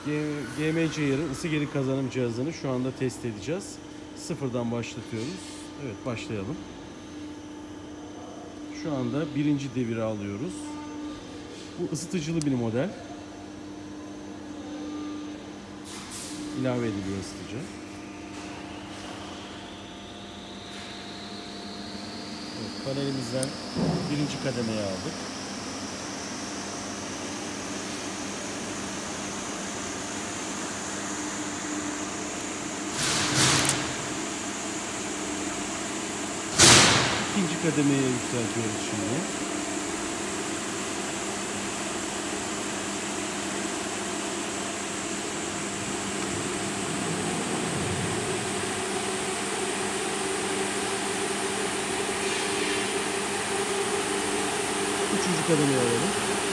GMC'nin ısı geri kazanım cihazını şu anda test edeceğiz. Sıfırdan başlatıyoruz. Evet, başlayalım. Şu anda birinci deviri alıyoruz. Bu ısıtıcılı bir model. İlave ediliyor ısıtıcı. Evet, panelimizden birinci kademeye aldık. İkinci kademeye yükseltiyoruz şimdi. Üçüncü kademeye alalım.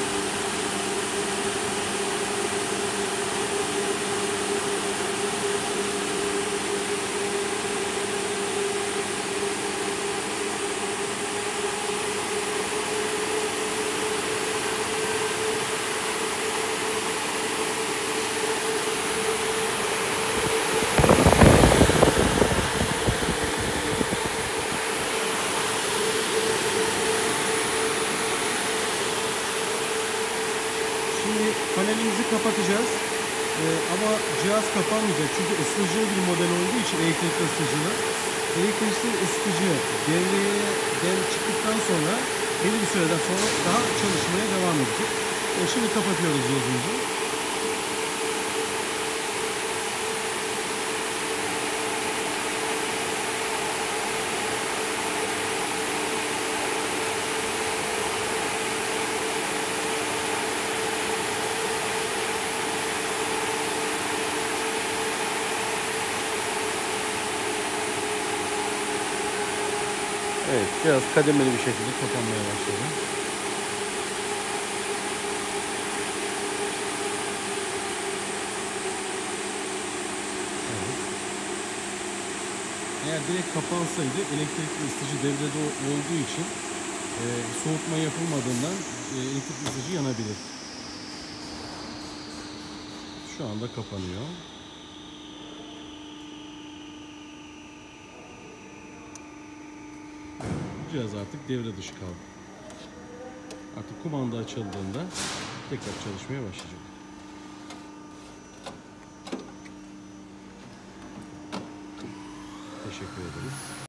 Şimdi panelimizi kapatacağız. Ama cihaz kapanmayacak çünkü ısıtıcılı bir model olduğu için elektrikli ısıtıcılı. Elektrikli ısıtıcı devre çıktıktan sonra belli bir süreden sonra daha çalışmaya devam edecek. Şimdi kapatıyoruz cihazımızı. Evet, cihaz kademeli bir şekilde kapanmaya başladı. Evet. Eğer direkt kapansaydı elektrikli ısıtıcı devrede olduğu için soğutma yapılmadığından elektrikli ısıtıcı yanabilir. Şu anda kapanıyor. Cihaz artık devre dışı kaldı. Artık kumanda açıldığında tekrar çalışmaya başlayacak. Teşekkür ederiz.